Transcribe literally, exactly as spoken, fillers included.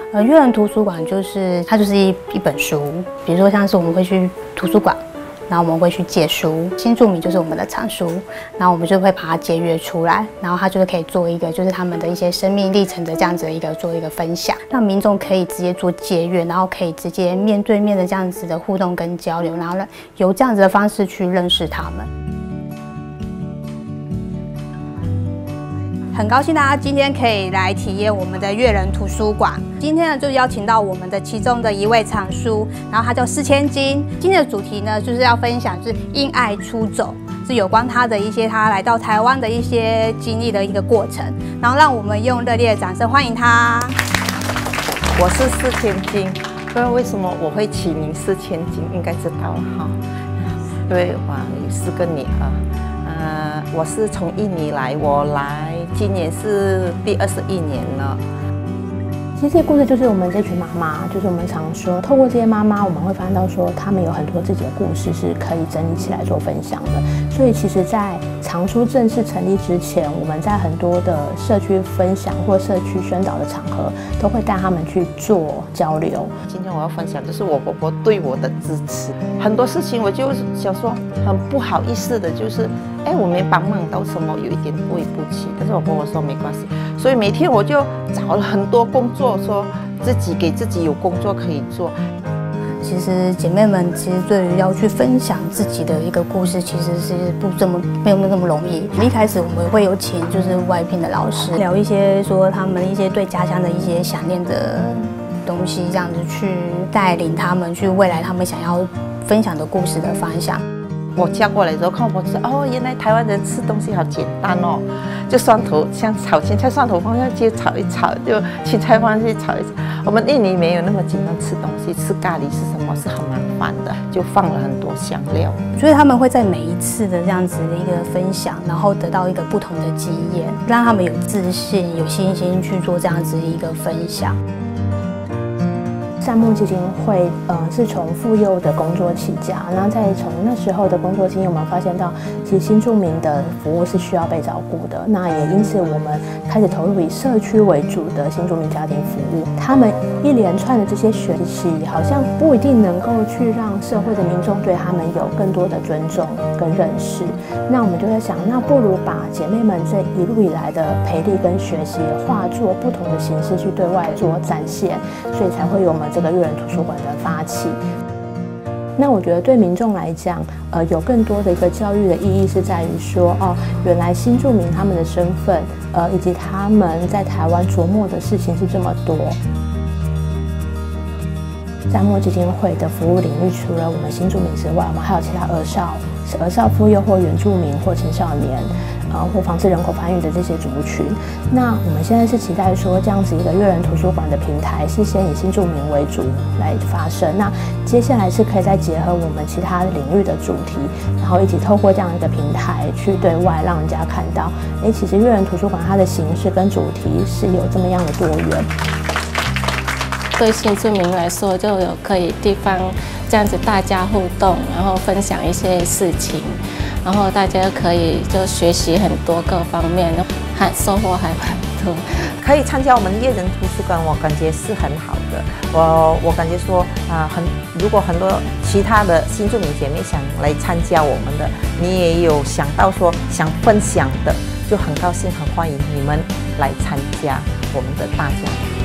呃，阅人图书馆就是它就是一一本书，比如说像是我们会去图书馆，然后我们会去借书，新住民就是我们的藏书，然后我们就会把它借阅出来，然后它就是可以做一个就是他们的一些生命历程的这样子的一个做一个分享，让民众可以直接做借阅，然后可以直接面对面的这样子的互动跟交流，然后由这样子的方式去认识他们。很高兴大家今天可以来体验我们的阅人图书馆。今天呢，就邀请到我们的其中的一位藏书，然后他叫施千金。今天的主题呢，就是要分享就是因爱出走，是有关他的一些他来到台湾的一些经历的一个过程。然后让我们用热烈的掌声欢迎他。 我是施千金，不知道为什么我会起名施千金，应该知道了哈。因为我有四个女儿。呃，我是从印尼来，我来今年是第二十一年了。 其实这些故事就是我们这群妈妈，就是我们常说，透过这些妈妈，我们会发现到说，她们有很多自己的故事是可以整理起来做分享的。所以其实，在藏书正式成立之前，我们在很多的社区分享或社区宣导的场合，都会带他们去做交流。 今天我要分享就是我婆婆对我的支持，很多事情我就想说很不好意思的，就是哎，我没帮忙到什么，有一点对不起。但是我婆婆说没关系，所以每天我就找了很多工作，说自己给自己有工作可以做。 其实姐妹们，其实对于要去分享自己的一个故事，其实是不这么没有那么容易。一开始我们会有请就是外聘的老师聊一些说他们一些对家乡的一些想念的东西，这样子去带领他们去未来他们想要分享的故事的方向。 我嫁过来之后，看我知道哦，原来台湾人吃东西好简单哦，就蒜头，像炒青菜，蒜头放下去炒一炒，就青菜放下去炒一炒。我们印尼没有那么简单吃东西，吃咖喱是什么是很麻烦的，就放了很多香料。 所以他们会在每一次的这样子的一个分享，然后得到一个不同的经验，让他们有自信、有信心去做这样子一个分享。 善牧基金会，呃，是从妇幼的工作起家，然后再从那时候的工作经验，我们发现到，其实新住民的服务是需要被照顾的。那也因此，我们开始投入以社区为主的新住民家庭服务。他们一连串的这些学习，好像不一定能够去让社会的民众对他们有更多的尊重跟认识。那我们就在想，那不如把姐妹们这一路以来的培力跟学习，化作不同的形式去对外做展现，所以才会有我们这个阅人图书馆的发起。那我觉得对民众来讲，呃，有更多的一个教育的意义是在于说，哦，原来新住民他们的身份，呃，以及他们在台湾琢磨的事情是这么多。善牧基金会的服务领域，除了我们新住民之外，我们还有其他儿少、儿少妇幼或原住民或青少年，呃，或防治人口繁育的这些族群。那我们现在是期待说，这样子一个阅人图书馆的平台，是先以新住民为主来发生。那接下来是可以再结合我们其他领域的主题，然后一起透过这样一个平台去对外让人家看到，哎，其实阅人图书馆它的形式跟主题是有这么样的多元。 对新住民来说，就有可以地方这样子大家互动，然后分享一些事情，然后大家可以就学习很多各方面，还收获还蛮多。 可以参加我们阅人图书馆，我感觉是很好的。我我感觉说啊、呃，很如果很多其他的新住民姐妹想来参加我们的，你也有想到说想分享的，就很高兴很欢迎你们来参加我们的大家庭。